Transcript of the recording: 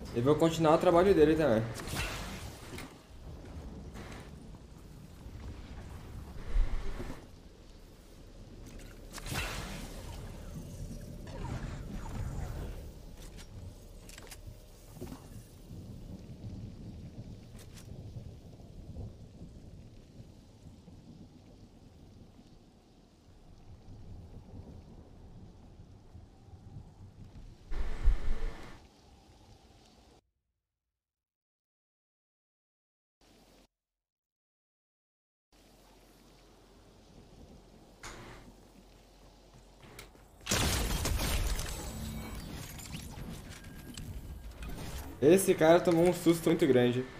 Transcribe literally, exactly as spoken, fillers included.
Eu vou continuar o trabalho dele também. Esse cara tomou um susto muito grande.